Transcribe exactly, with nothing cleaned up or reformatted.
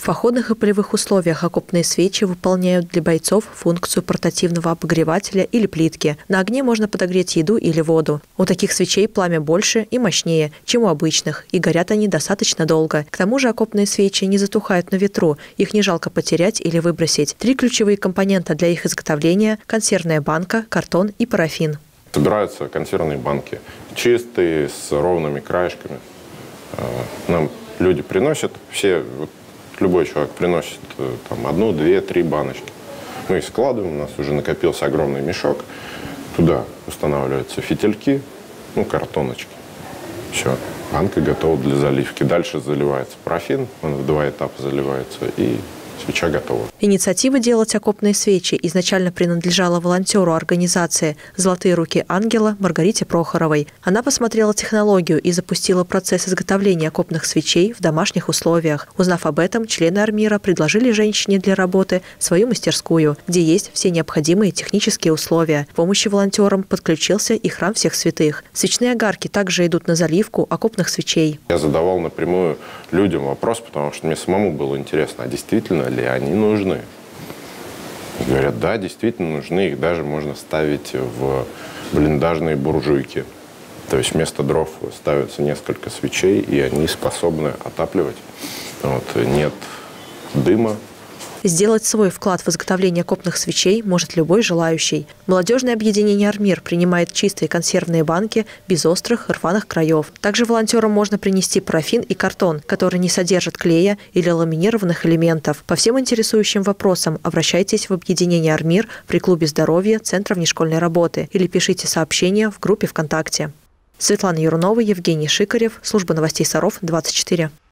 В походных и полевых условиях окопные свечи выполняют для бойцов функцию портативного обогревателя или плитки. На огне можно подогреть еду или воду. У таких свечей пламя больше и мощнее, чем у обычных, и горят они достаточно долго. К тому же окопные свечи не затухают на ветру, их не жалко потерять или выбросить. Три ключевые компонента для их изготовления – консервная банка, картон и парафин. Собираются консервные банки, чистые, с ровными краешками. Нам люди приносят, все, любой человек приносит там, одну, две, три баночки. Мы их складываем, у нас уже накопился огромный мешок. Туда устанавливаются фитильки, ну, картоночки. Все, банка готова для заливки. Дальше заливается парафин, он в два этапа заливается, и свеча готова. Инициатива делать окопные свечи изначально принадлежала волонтеру организации «Золотые руки ангела» Маргарите Прохоровой. Она посмотрела технологию и запустила процесс изготовления окопных свечей в домашних условиях. Узнав об этом, члены Армира предложили женщине для работы свою мастерскую, где есть все необходимые технические условия. К помощи волонтерам подключился и храм всех святых. Свечные огарки также идут на заливку окопных свечей. Я задавал напрямую людям вопрос, потому что мне самому было интересно, а действительно ли они нужны. И говорят, да, действительно нужны, их даже можно ставить в блиндажные буржуйки. То есть вместо дров ставятся несколько свечей, и они способны отапливать. Вот, нет дыма. Сделать свой вклад в изготовление окопных свечей может любой желающий. Молодежное объединение «Армир» принимает чистые консервные банки без острых рваных краев. Также волонтерам можно принести парафин и картон, которые не содержат клея или ламинированных элементов. По всем интересующим вопросам обращайтесь в объединение «Армир» при клубе здоровья Центра внешкольной работы или пишите сообщения в группе ВКонтакте. Светлана Юрунова, Евгений Шикарев, служба новостей Саров, двадцать четыре.